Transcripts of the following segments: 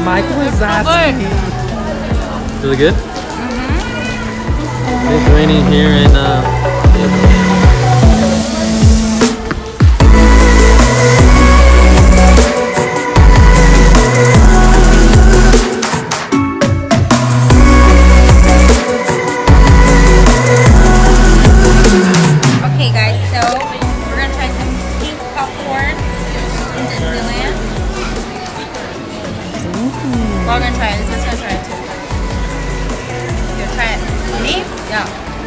Michael was asking. Really good? Mm-hmm. It's raining here in Okay guys, so we're gonna try some pink popcorn in Disneyland. We're all gonna try it. This is gonna try it too. You gonna try it? Me? Yeah.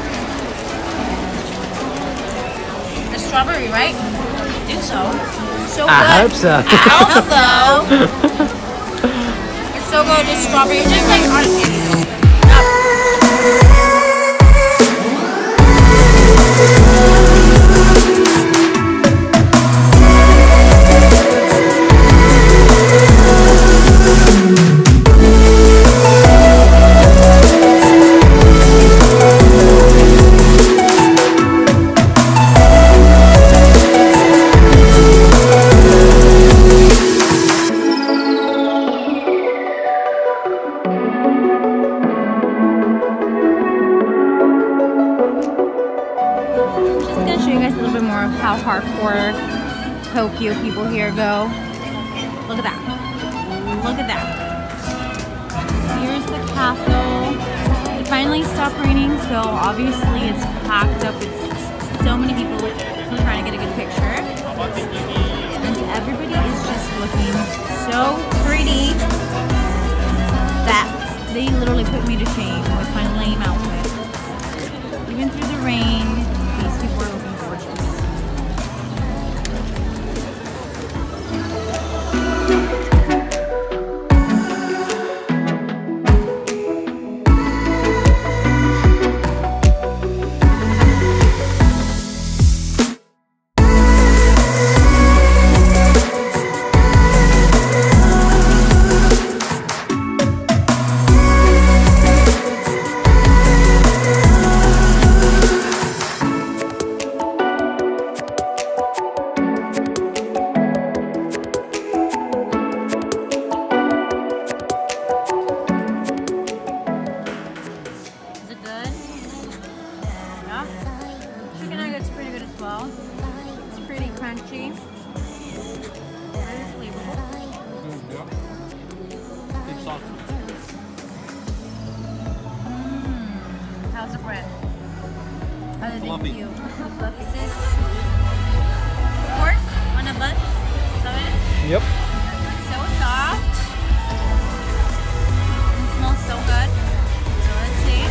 The strawberry, right? I think so. So good. I hope so. I hope so. It's so good. It's strawberry. It's just like on how hardcore Tokyo people here go. Look at that. Look at that. Here's the castle. It finally stopped raining, so obviously it's packed up. It's so many people trying to get a good picture. And everybody is just looking so pretty that they literally put me to shame with my lame outfit. Even through the rain, these people are looking gorgeous. It's pretty crunchy. Very flavorful. How's the bread? Other than you. This is pork on a bun. Is that it? Yep. It's so soft. It smells so good. So let's see.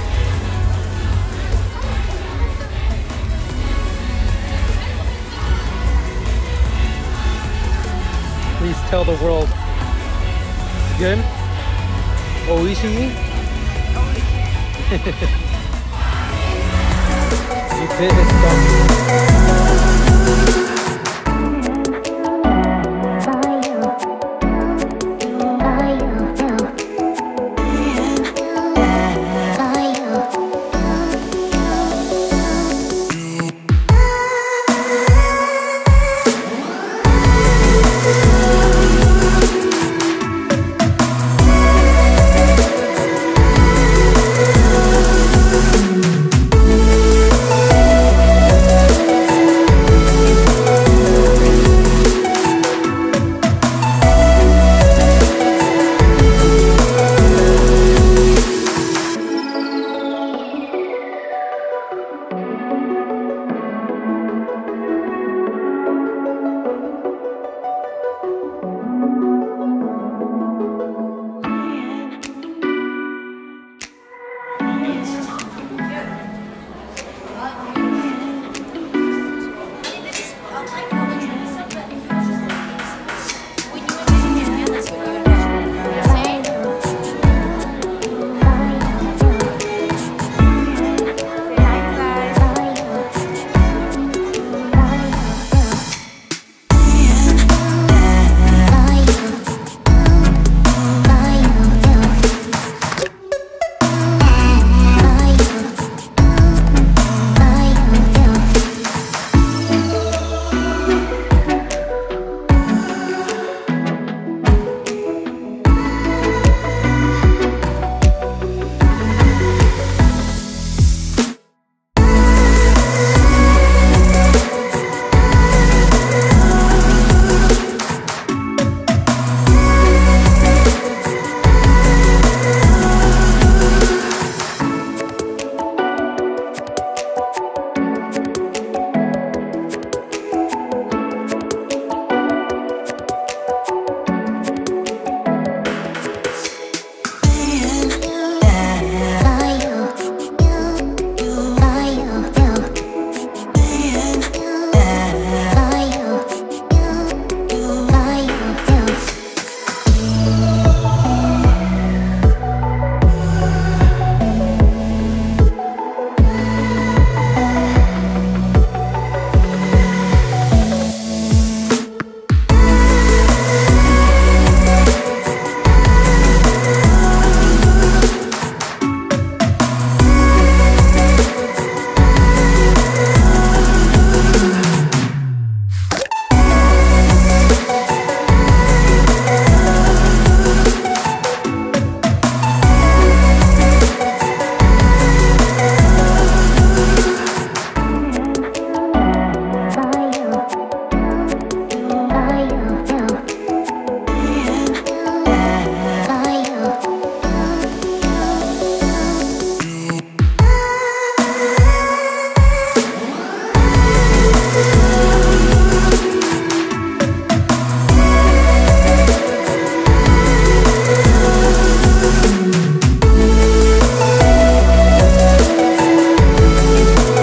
Please tell the world. Good? Oishi? You fit this stuff.